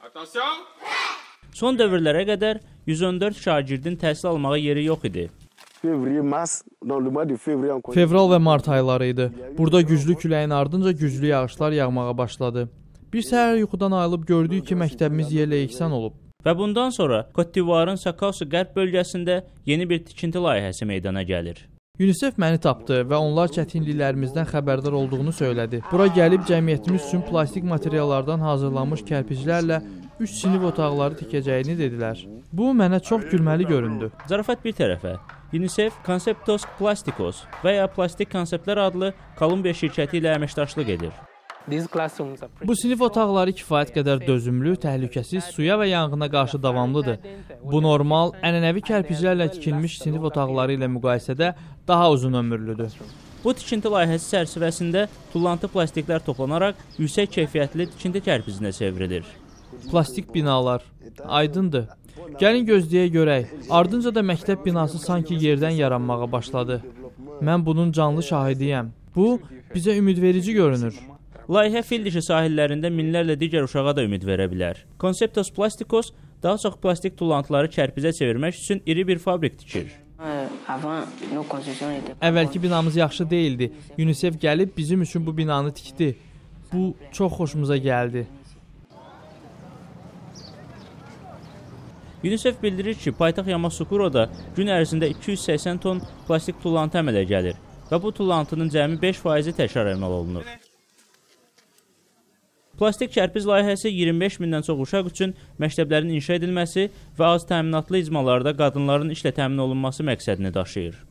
Son dövrlərə qədər 114 şagirdin təhsil almağa yeri yox idi. Fevral və mart ayları idi. Burada güclü küləyin ardınca güclü yağışlar yağmağa başladı. Bir səhər yuxudan ayılıb gördük ki, məktəbimiz yerlə yeksan olub. Və bundan sonra Côte d'Ivoire'ın Sakausu qərb bölgəsində yeni bir tikinti layihəsi meydana gəlir. UNICEF məni tapdı və onlar çətinliklərimizdən xəbərdar olduğunu söylədi. Bura gəlib cəmiyyətimiz üçün plastik materiallardan hazırlanmış kərpiclərlə 3 sinif otaqları tikəcəyini dedilər. Bu mənə çox gülməli göründü. Zarafat bir tərəfə, UNICEF Conceptos Plasticos və ya Plastik Konseptlər adlı Kolumbiya şirkəti ilə əməkdaşlıq edir. Bu sinif otaqları kifayət qədər dözümlü, təhlükəsiz, suya və yanğına qarşı davamlıdır. Bu normal, ənənəvi kərpiclərlə tikilmiş sinif otaqları ilə müqayisədə daha uzun ömürlüdür. Bu tikinti layihəsi çərçivəsində tullantı plastiklər toplanaraq yüksək keyfiyyətli tikinti kərpicinə çevrilir. Plastik binalar, aydındır. Gəlin gözləyə görək. Ardınca da məktəb binası sanki yerdən yaranmağa başladı. Mən bunun canlı şahidiyəm. Bu, bizə ümidverici görünür. Layihə fil dişi sahillərində minlərlə digər uşağa da ümid verə bilər. Conceptos Plasticos daha çox plastik tullantıları kərpicə çevirmək üçün iri bir fabrik tikir. Əvvəlki binamız yaxşı değildi. UNICEF gəlib bizim üçün bu binanı tikdi. Bu çox xoşumuza gəldi. UNICEF bildirir ki, paytaxt Yamoussoukro'da gün ərzində 280 ton plastik tullantı əmələ gəlir və bu tullantının cəmi 5% təkrar əməl olunur. Plastik kərpic layihəsi 25 mindən çox uşaq üçün məktəblərin inşa edilməsi və az təminatlı icmalarda qadınların işlə təmin olunması məqsədini daşıyır.